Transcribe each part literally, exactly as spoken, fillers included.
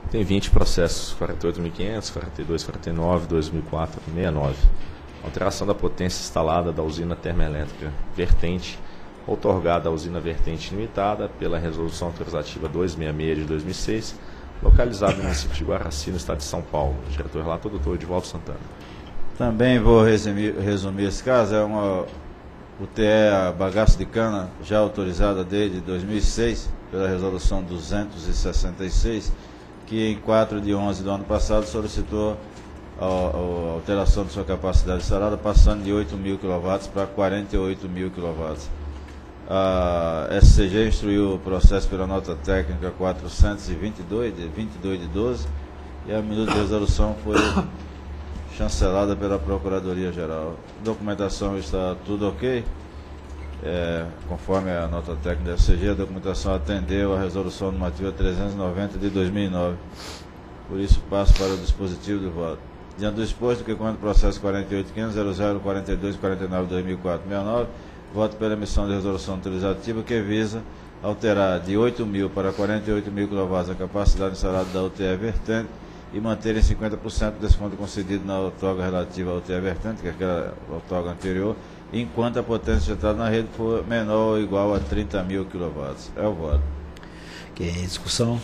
Tem vinte processos, quarenta e oito mil e quinhentos, quarenta e dois, quarenta e nove, dois mil e quatro, sessenta e nove. Alteração da potência instalada da usina termoelétrica vertente, outorgada à usina vertente limitada pela resolução autorizativa duzentos e sessenta e seis de dois mil e seis, localizada no município de Guaraci, no estado de São Paulo. Diretor relator, doutor Edivaldo Santana. Também vou resumir, resumir esse caso. É uma U T E a bagaço de cana, já autorizada desde dois mil e seis, pela resolução duzentos e sessenta e seis, que em quatro de onze do ano passado solicitou a, a alteração de sua capacidade instalada, passando de oito mil quilowatts para quarenta e oito mil quilowatts. A S C G instruiu o processo pela nota técnica quatrocentos e vinte e dois, de vinte e dois de doze, e a minuta de resolução foi chancelada pela Procuradoria-Geral. A documentação está tudo ok, é, conforme a nota técnica da S C G, a documentação atendeu a resolução normativa trezentos e noventa de dois mil e nove. Por isso, passo para o dispositivo do voto. Diante do exposto, que quando o processo quarenta e oito ponto quinhentos ponto zero zero quarenta e dois quarenta e nove barra dois mil e quatro sessenta e nove, voto pela emissão de resolução autorizativa que visa alterar de oito mil para quarenta e oito mil quilowatts a capacidade instalada da U T E vertente e manter em cinquenta por cento do desconto concedido na outorga relativa à U T E vertente, que é aquela outorga anterior, enquanto a potência injetada na rede for menor ou igual a trinta mil quilowatts. É o voto. Ok, discussão.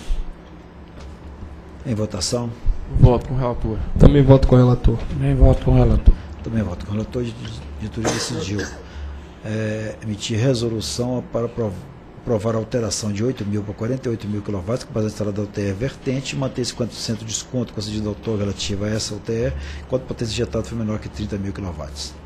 Em votação. Voto com o relator. Também voto com o relator. Também voto com o relator. Também voto com o relator. Diretoria decidiu é, emitir resolução para aprovar a alteração de oito mil para quarenta e oito mil quilowatts, com base instalada da U T E vertente, e manter cinquenta por cento de desconto concedido ao autor relativo a essa U T E, enquanto a potência injetada for menor que trinta mil quilowatts.